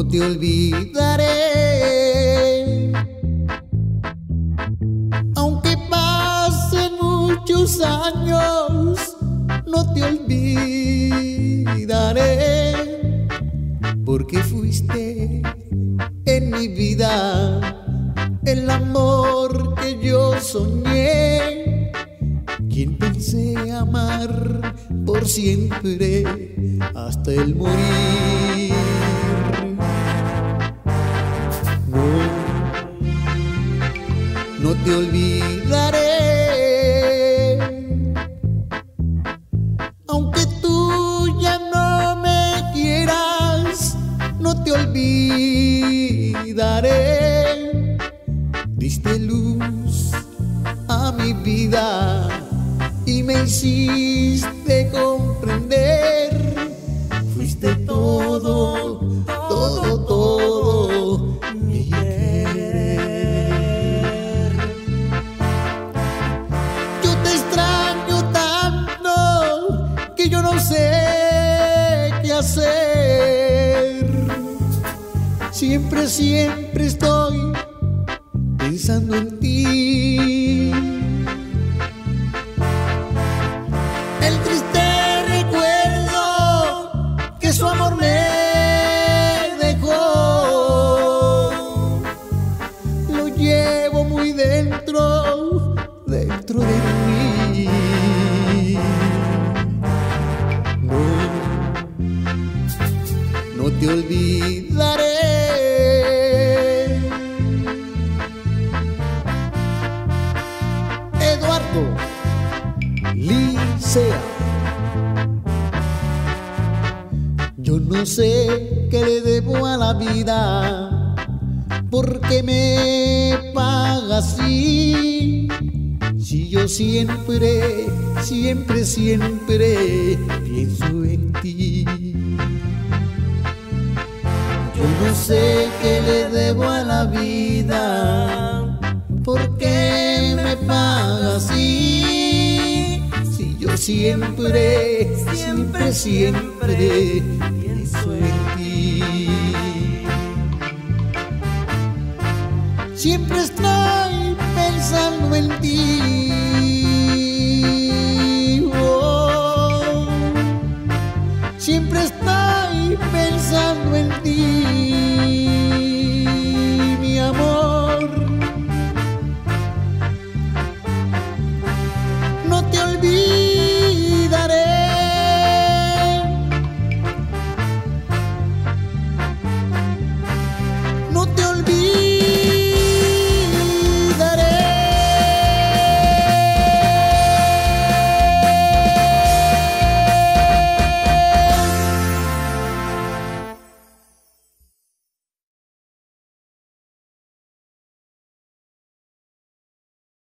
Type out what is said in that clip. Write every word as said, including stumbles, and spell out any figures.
te olvidaré. Aunque pasen muchos años, no te olvidaré, porque fuiste en mi vida el amor que yo soñé, quien pensé amar por siempre hasta el morir. No, no te olvidaré, aunque tú ya no me quieras, no te olvidaré. Diste luz a mi vida y me hiciste comprender. Fuiste todo, todo, todo mi querer. Yo te extraño tanto que yo no sé qué hacer. Siempre, siempre estoy pensando en ti. El triste recuerdo que su amor me dejó, lo llevo muy dentro, dentro de mí. No, no te olvidaré. Licea. Yo no sé qué le debo a la vida, porque me paga así. Si yo siempre, siempre, siempre pienso en ti. Yo no sé qué le debo a la vida, porque me paga así. Yo siempre, siempre, siempre pienso en ti. Siempre estoy